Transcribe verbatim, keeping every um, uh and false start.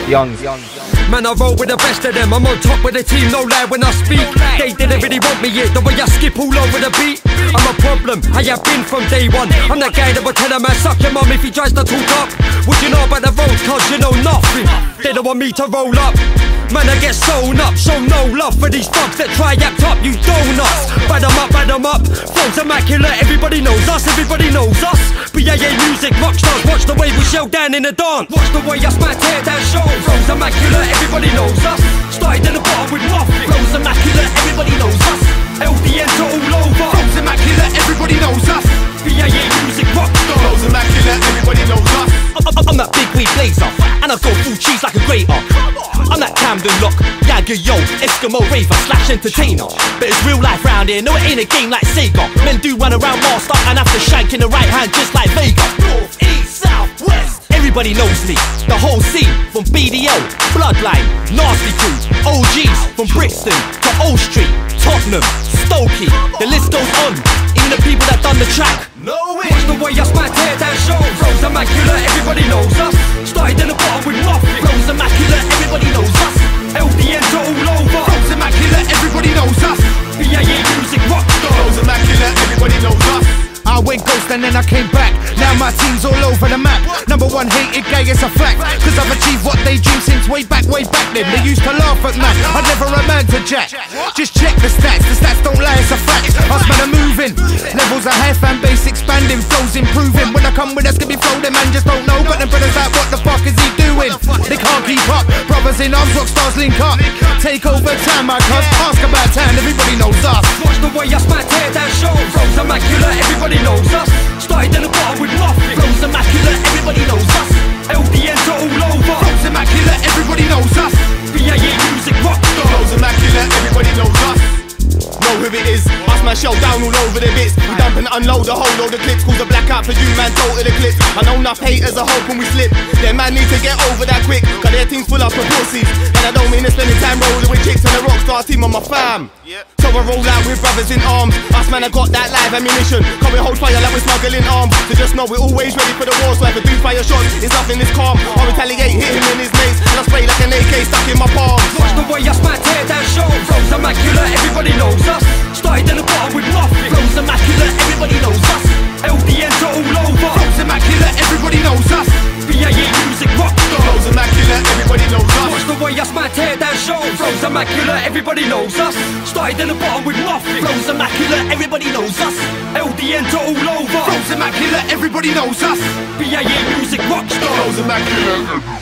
Young. Man, I roll with the best of them. I'm on top with the team, no lie when I speak. They didn't really want me yet, the way I skip all over the beat. I'm a problem, I have been from day one. I'm that guy that will tell a man suck your mum if he tries to talk up. What you know about the road, cause you know nothing. They don't want me to roll up. Man, I get sewn up, show no love for these thugs that try act up, you donuts. Bad them up, bad them up, flow's immaculate, everybody knows us, everybody knows us. B A A music, rock stars, watch the way we shell down in the dance. Watch the way I smack, tear down shows, flow's immaculate, everybody knows us. Started in the bottom with nothing, flow's immaculate, everybody knows us. L D N to all over, flow's immaculate, everybody knows us. B A A music, rock stars, flow's immaculate, everybody knows us. I'm that big weed blazer, and I go full cheese like a grater. I'm that Camden Lock, Jagger Yo, Eskimo Raver slash entertainer. But it's real life round here, no it ain't a game like Sega. Men do run around master and have to shank in the right hand just like Vega. North, east, south, west, everybody knows me. The whole scene, from B D L, Bloodline, Nasty Crew, O Gs, from Brixton to Old Street, Tottenham, Stokey, the list goes on. Even the people that done the track. No way. Watch the way I smack, tear down shows. Flows immaculate, everybody knows us. Started in the bottom with nothing. Flows immaculate, everybody knows us. L D N to all over. Flows immaculate, everybody knows us. B A A music, rock stars. Flows immaculate, everybody knows us. I went ghost and then I came back. Now my team's all over the map. Number one hated gay, it's a fact. Cause I've achieved what they dream since way back, way back then. They used to laugh at man, I never a man to jack. Just check the stats, the stats don't lie, it's a fact. Us man are moving, levels are high, fan base expanding, flows improving. When I come with a skippy flow, the man just don't know. Got them brothers like, what the fuck is he doing? They can't keep up, brothers in arms, rock stars link up. Take over time, my cuz, ask about town, everybody knows us. Watch the way I smack, tear down shows. Flows immaculate, everybody knows us. Started in the bottom with nothing. Flows immaculate, everybody knows us. L D N to all over. Flows immaculate, everybody knows us. B A A music, rock stars. Flows immaculate, everybody knows us. Know who it is, us man shell down all over the bits. We dump and unload a whole load of clips. Cause a blackout for you man, total eclipse. I know enough haters are hoping we slip. Them man need to get over that quick. Cause their team's full up of pussies. And I don't mean to spending time rolling with chicks. And the rockstar team on my fam. So I roll out with brothers in arms. Us man I got that live ammunition. Cause we hold fire like we're smuggling arms. So just know we're always ready for the war. So if I do fire shots, it's nothing is calm. I'll retaliate, hit him in his mates. And I spray like an A K stuck in my palm. Watch the way I smack, tear down shows. Flows immaculate, everybody knows us. Started in the bottom with nothing. Flows immaculate, everybody knows us. L D N to all over. Flows immaculate, everybody knows us. B A A music, rock stars. Flows immaculate, everybody knows us. Watch the way I smack, tear down shows. Flows immaculate, everybody knows us. Started in the bottom with nothing. Flows immaculate, everybody knows us. L D N to all over. Flows immaculate, everybody knows us. B A A music, rock stars. Flows immaculate.